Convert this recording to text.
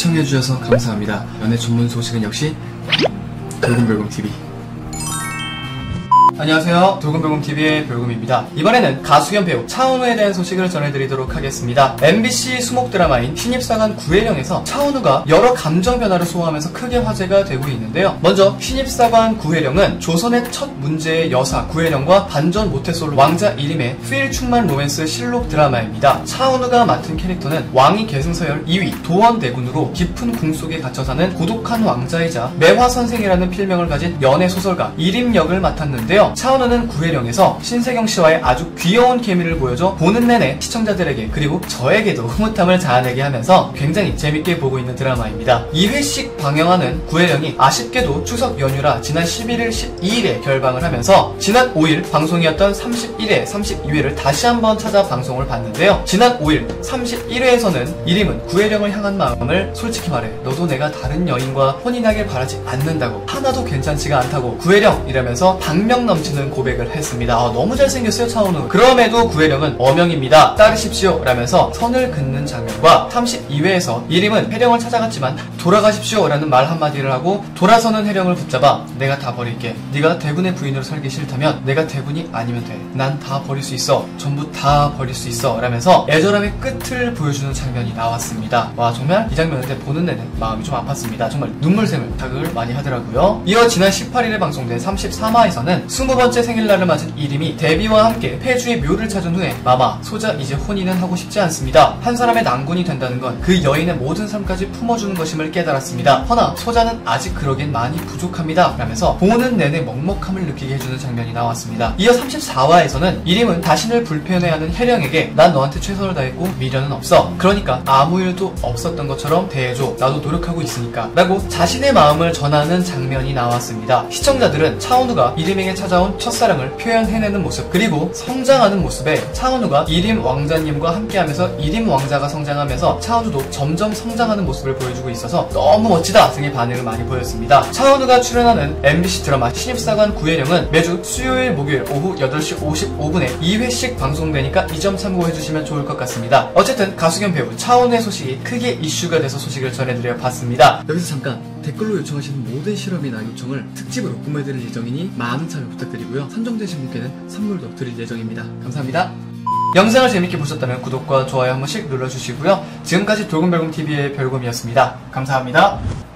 시청해주셔서 감사합니다. 연애 전문 소식은 역시 돌곰별곰TV. 안녕하세요. 돌곰별곰TV의 별곰입니다. 이번에는 가수 겸 배우 차은우에 대한 소식을 전해드리도록 하겠습니다. MBC 수목 드라마인 신입사관 구혜령에서 차은우가 여러 감정 변화를 소화하면서 크게 화제가 되고 있는데요. 먼저 신입사관 구혜령은 조선의 첫 문제의 여사 구혜령과 반전 모태솔로 왕자 이림의 필 충만 로맨스 실록 드라마입니다. 차은우가 맡은 캐릭터는 왕위 계승서열 2위 도원대군으로 깊은 궁 속에 갇혀 사는 고독한 왕자이자 매화선생이라는 필명을 가진 연애소설가 이림 역을 맡았는데요. 차은우는 구혜령에서 신세경 씨와의 아주 귀여운 케미를 보여줘 보는 내내 시청자들에게 그리고 저에게도 흐뭇함을 자아내게 하면서 굉장히 재밌게 보고 있는 드라마입니다. 2회씩 방영하는 구혜령이 아쉽게도 추석 연휴라 지난 11일, 12일에 결방을 하면서 지난 5일 방송이었던 31회, 32회를 다시 한번 찾아 방송을 봤는데요. 지난 5일 31회에서는 이림은 구혜령을 향한 마음을 솔직히 말해 너도 내가 다른 여인과 혼인하길 바라지 않는다고 하나도 괜찮지가 않다고 구혜령 이러면서 박명 넘치는 고백을 했습니다. 너무 잘생겼어요 차은우. 그럼에도 구혜령은 어명입니다. 따르십시오 라면서 선을 긋는 장면과 32회에서 이림은 혜령을 찾아갔지만 돌아가십시오 라는 말 한마디를 하고 돌아서는 혜령을 붙잡아 내가 다 버릴게. 네가 대군의 부인으로 살기 싫다면 내가 대군이 아니면 돼. 난 다 버릴 수 있어. 전부 다 버릴 수 있어 라면서 애절함의 끝을 보여주는 장면이 나왔습니다. 와 정말 이 장면을 보는 내내 마음이 좀 아팠습니다. 정말 눈물샘을 자극을 많이 하더라고요. 이어 지난 18일에 방송된 33화에서는 20번째 생일날을 맞은 이림이 데뷔와 함께 폐주의 묘를 찾은 후에 마마, 소자 이제 혼인은 하고 싶지 않습니다. 한 사람의 난군이 된다는 건 그 여인의 모든 삶까지 품어주는 것임을 깨달았습니다. 허나 소자는 아직 그러기엔 많이 부족합니다 라면서 보는 내내 먹먹함을 느끼게 해주는 장면이 나왔습니다. 이어 34화에서는 이림은 자신을 불편해하는 혜령에게 난 너한테 최선을 다했고 미련은 없어. 그러니까 아무 일도 없었던 것처럼 대해줘. 나도 노력하고 있으니까 라고 자신의 마음을 전하는 장면이 나왔습니다. 시청자들은 차은우가 이림에게 찾아온 첫사랑을 표현해내는 모습 그리고 성장하는 모습에 차은우가 이림 왕자님과 함께하면서 이림 왕자가 성장하면서 차은우도 점점 성장하는 모습을 보여주고 있어서 너무 멋지다 등의 반응을 많이 보였습니다. 차은우가 출연하는 MBC 드라마 신입사관 구혜령은 매주 수요일 목요일 오후 8시 55분에 2회씩 방송되니까 이 점 참고해주시면 좋을 것 같습니다. 어쨌든 가수 겸 배우 차은우의 소식이 크게 이슈가 돼서 소식을 전해드려 봤습니다. 여기서 잠깐 댓글로 요청하시는 모든 실험이나 요청을 특집으로 꾸며드릴 예정이니 많은 참여 부탁드리고요. 선정되신 분께는 선물도 드릴 예정입니다. 감사합니다. 영상을 재밌게 보셨다면 구독과 좋아요 한 번씩 눌러주시고요. 지금까지 돌곰별곰TV의 별곰이었습니다. 감사합니다.